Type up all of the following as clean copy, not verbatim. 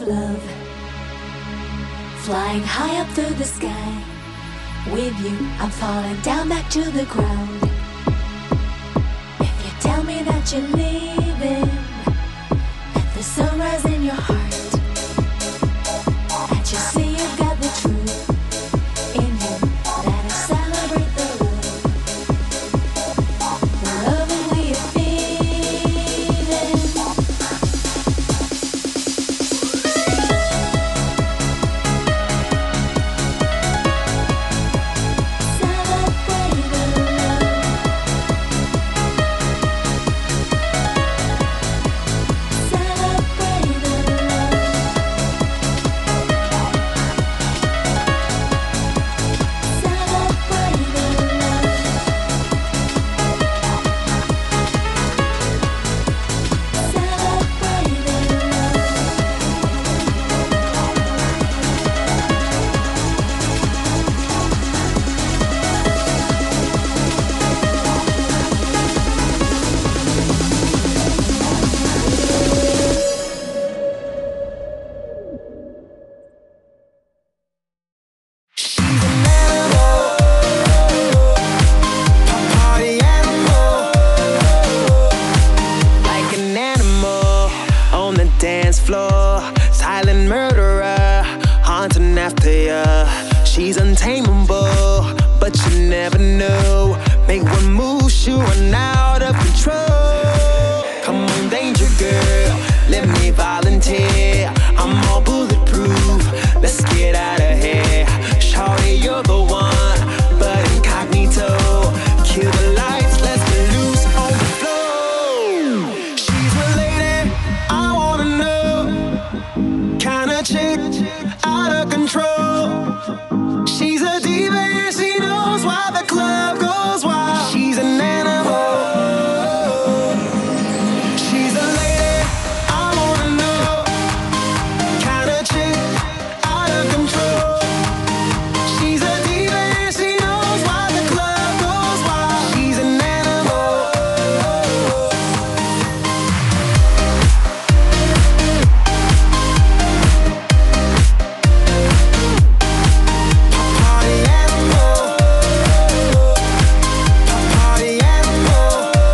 love. Flying high up through the sky. With you, I'm falling down back to the ground. If you tell me that you're leaving, let the sunrise in your heart. Can't you see you've got the truth in you? Let us celebrate the love. The love that we are feeling. Celebrate the love. Celebrate the Like an animal on the dance floor, silent murderer, haunting after ya. She's untamable, but you never know. Make one move, she run out of control. Come on, danger girl, let me volunteer. I'm all bulletproof, let's get out of here. Shawty, you're the one, but incognito. Kill the lights, let's get loose on the floor. She's a lady, I wanna know. Kinda chick, out of control. She's a diva and she knows why the club goes wild. She's an animal. She's a lady, I wanna know. Kinda chick, out of control. She's a diva and she knows why the club goes wild. She's an animal. Party animal. Party animal.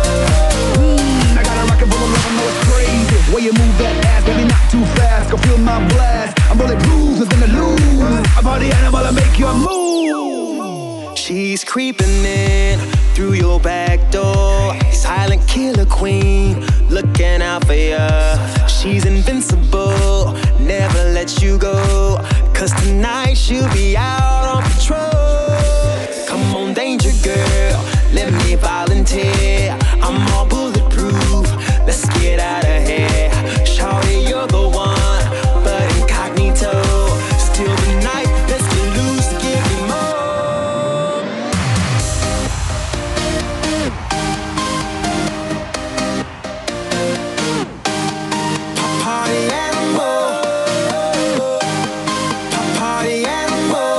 I got a rocket full of love, I know it's crazy. Way you move that ass, baby, not too fast. Go feel my blast. I'm bulletproof, nothing to lose. I'm party animal, I make you move. She's creeping in through your back door. Silent killer queen, looking out for ya. She's invincible, never let you go. Cause tonight she'll be out on patrol. Come on, danger girl, let me volunteer. I'm all bulletproof, let's get out of here. Shawty, you're the one, but incognito. Still the night, let's get loose, give me more. Party animal. Party animal.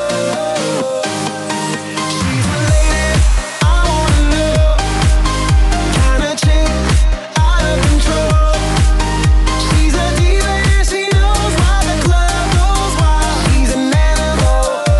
She's a lady, I wanna know. Kinda chick, out of control. She's a diva and she knows why the club goes wild. She's an animal.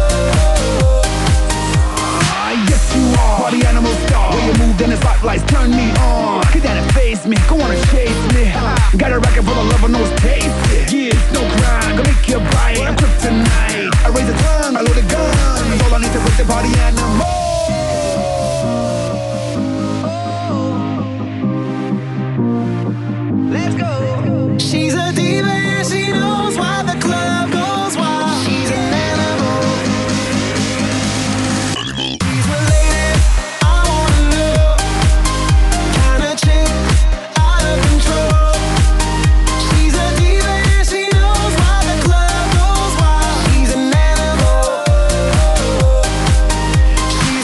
Yes, you are. Party animal star. When you move, then the spotlights turn me on. Get down and face me, go on and chase me. Got a racket full of love, I know it's tasty. Yeah, it's no crime, gonna make you bite. I'm kryptonite. I raise a tongue, I load a gun. That's all I need to put the party animal. Let's go. She's a diva and she knows why the club goes wild. She's an animal. She's a lady, I wanna know. Kinda chick, out of control. She's a diva and she knows why the club goes wild. She's an animal.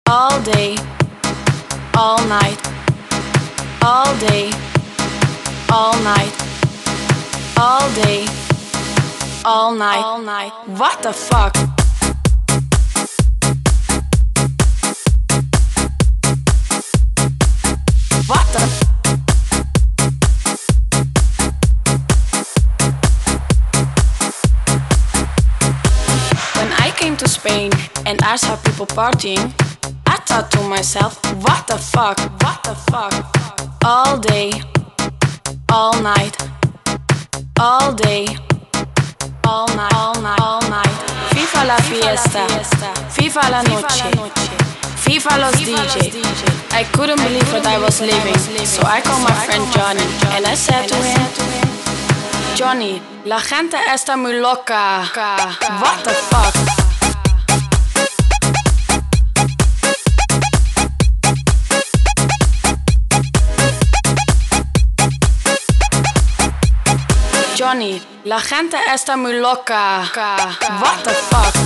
all day, all night, all day, all night, all day, all night, all night. What the fuck? What the? When I came to Spain and I saw people partying, I thought to myself, what the fuck? What the fuck? All day, all night, all day, all night, all night, all night. FIFA la fiesta, FIFA la noche, FIFA los DJ. I couldn't believe what I was living, so I called my friend Johnny and I said to him, Johnny, la gente está muy loca. What the fuck? Johnny, la gente está muy loca. What the fuck?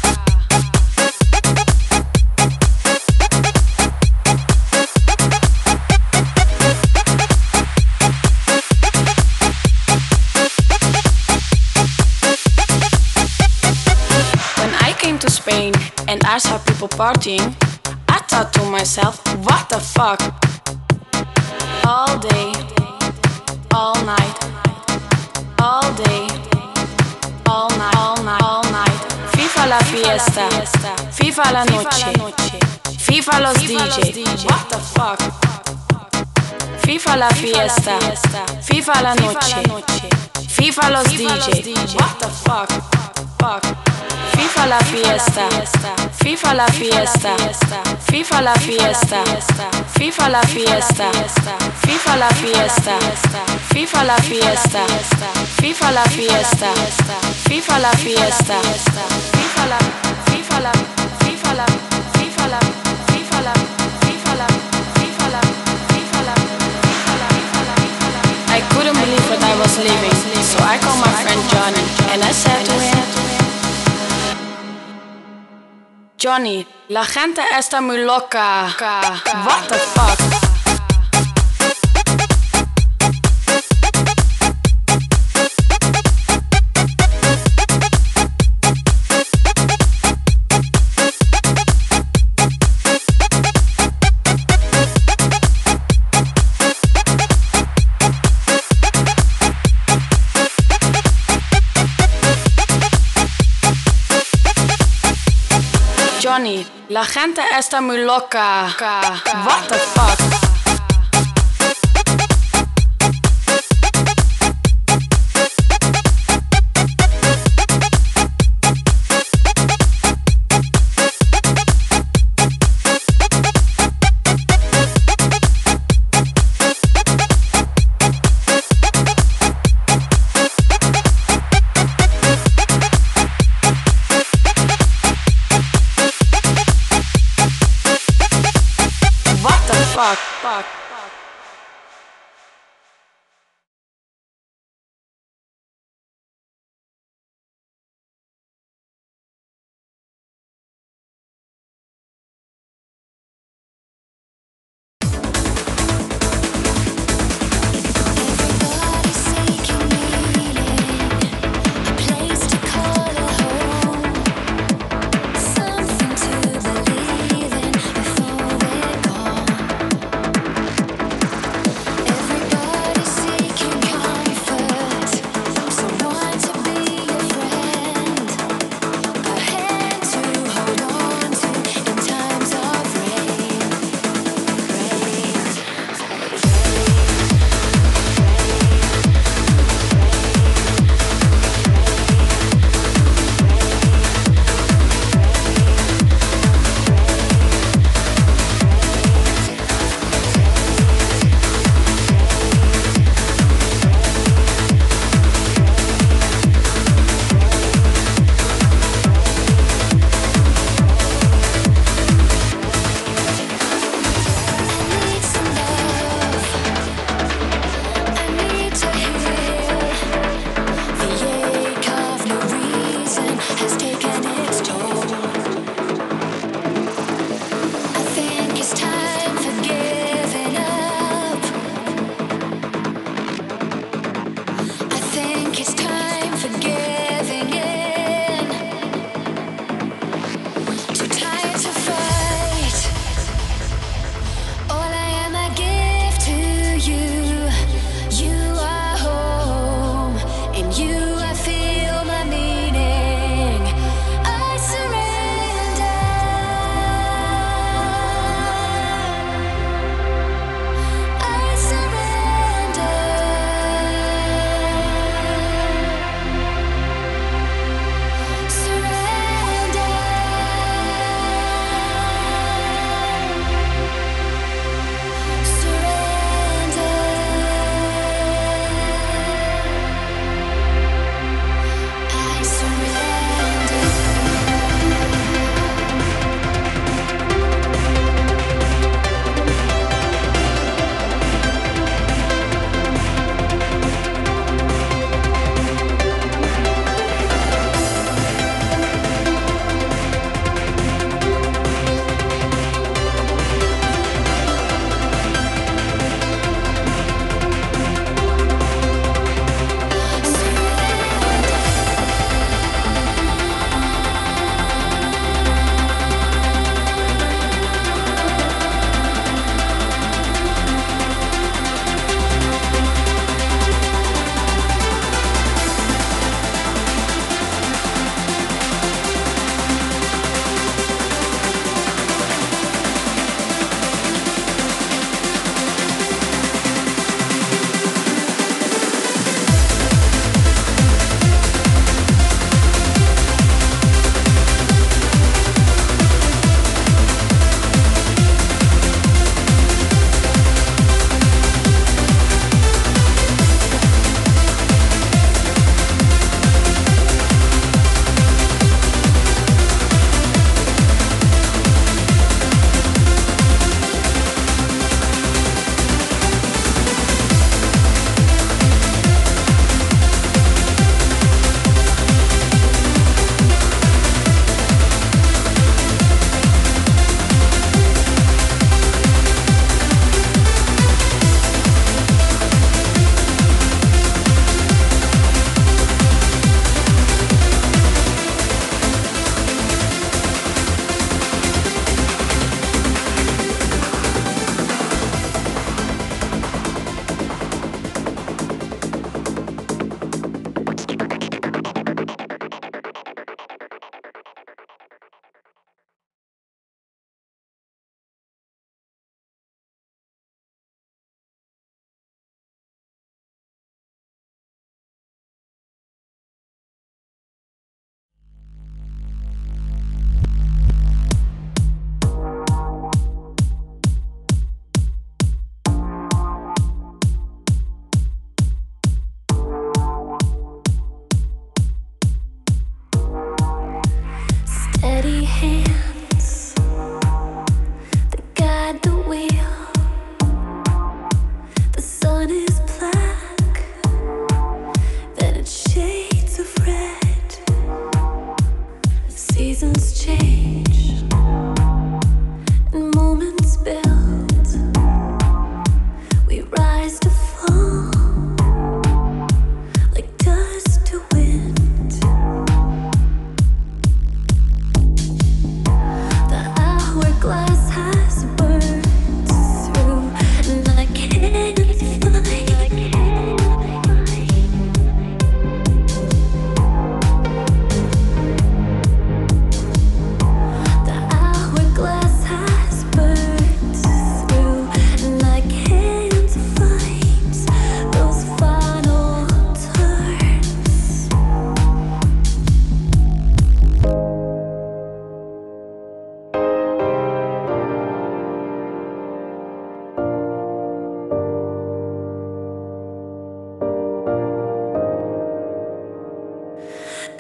When I came to Spain and I saw people partying, I thought to myself, what the fuck? All day, all night, all day, all night, all night, all night. FIFA la fiesta, FIFA la noche, FIFA los DJ. What the fuck? FIFA la fiesta, FIFA la noche, FIFA los DJ. What the fuck? Fuck. FIFA la fiesta, FIFA la fiesta, FIFA la fiesta, FIFA la fiesta, FIFA la fiesta, FIFA la fiesta, FIFA la fiesta, FIFA la fiesta, FIFA la, FIFA la, FIFA la, FIFA la, FIFA la, FIFA la, FIFA la, FIFA la, I couldn't believe what I was living, so I called my friend Johnny and I said to him, Johnny, la gente está muy loca. What the fuck? Johnny, la gente está muy loca. What the fuck? Fuck.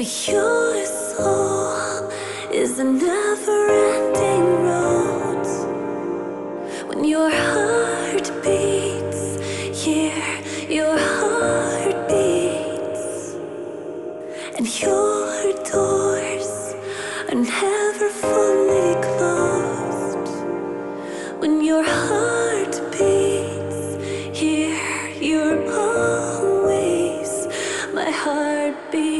Your soul is a never-ending road. When your heart beats, yeah, your heart beats, and your doors are never fully closed. When your heart beats, yeah, you're always my heartbeat.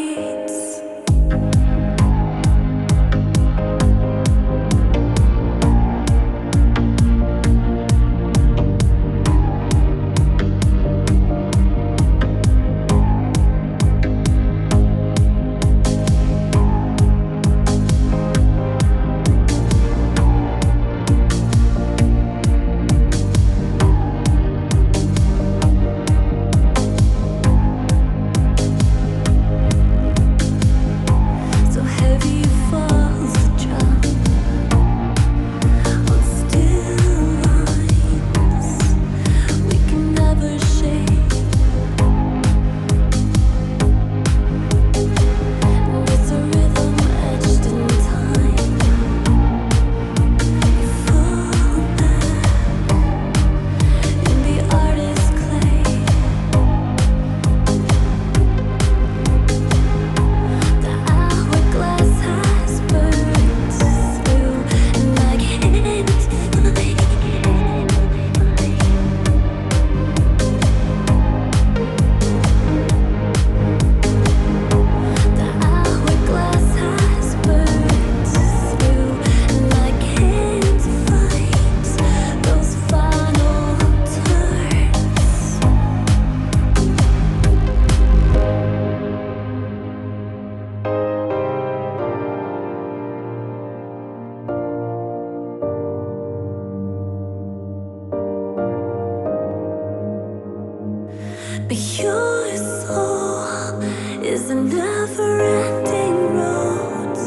But your soul is a never-ending road.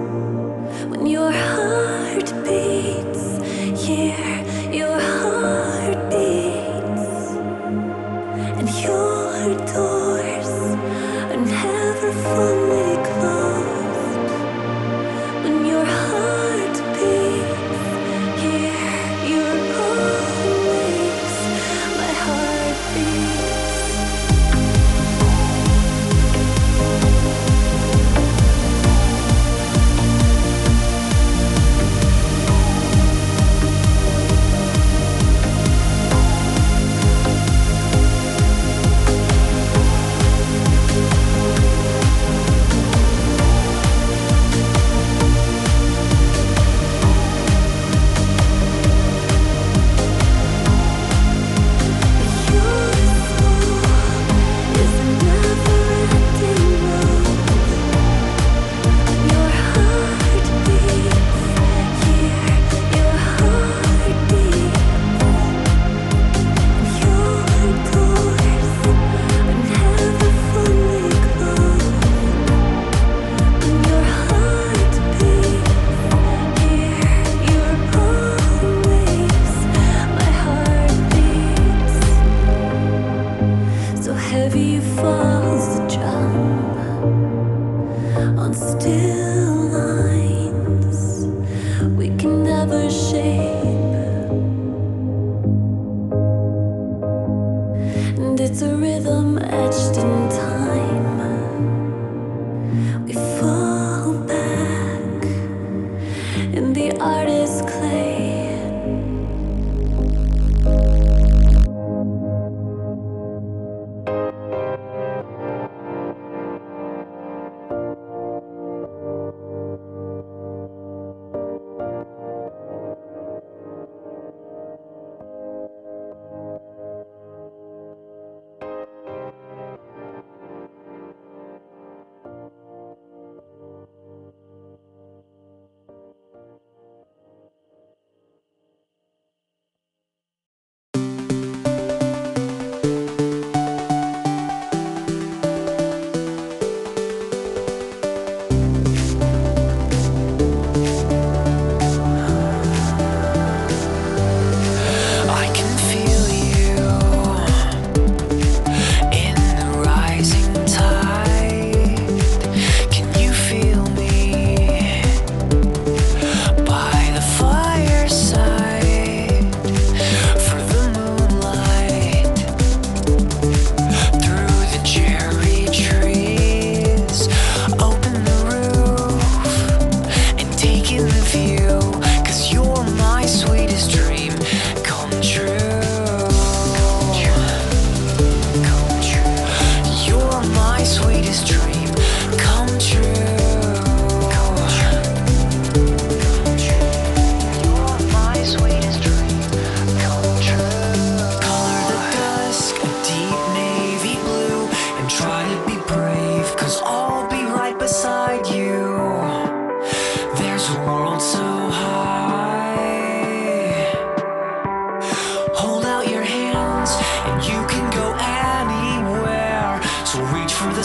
When your heart beats, yeah, your heart beats, and your doors are never fully closed. When your heart beats, yeah, you're always my heartbeat. Heavy falls the drum on still lines we can never shape, and it's a rhythm etched in time. We fall back in the artist's clay.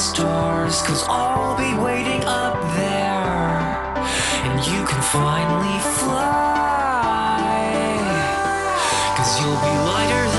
stars, 'cause I'll be waiting up there, and you can finally fly, 'cause you'll be lighter